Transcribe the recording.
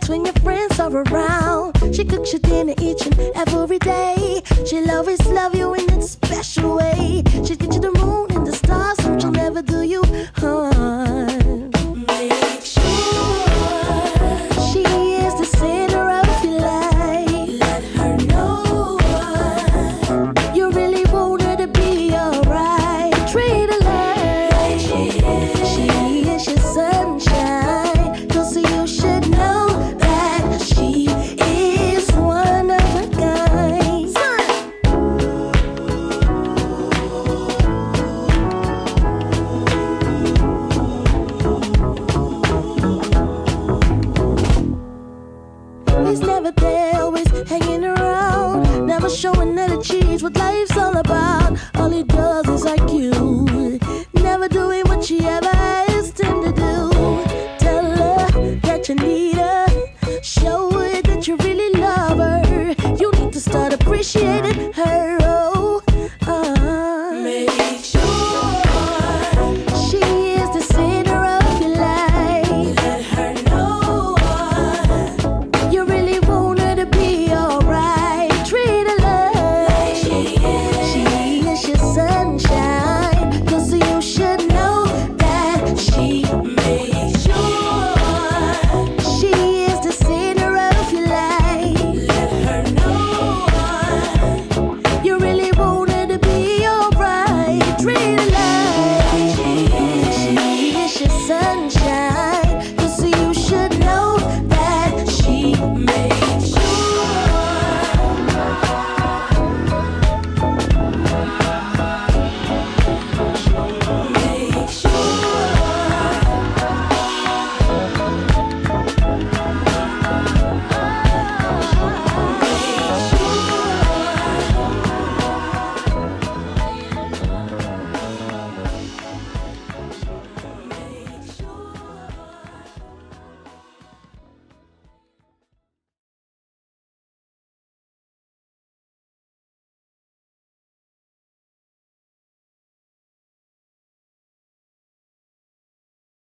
likes when your friends are around. She cooks your dinner each and every day. She'll always love you in that special way. She'll get you the moon and the stars, and she'll never do you harm. Make sure she is the center of your life. Let her know you really want her to be alright. Treat her like she is your sunshine. 'Cause you should know that she is one of a kind. He's never there, always hanging around, never showing that he cheats what life's all about. All he does is like you, never doing what she ever asked him to do. Tell her that you need her, show her that you really love her. You need to start appreciating her.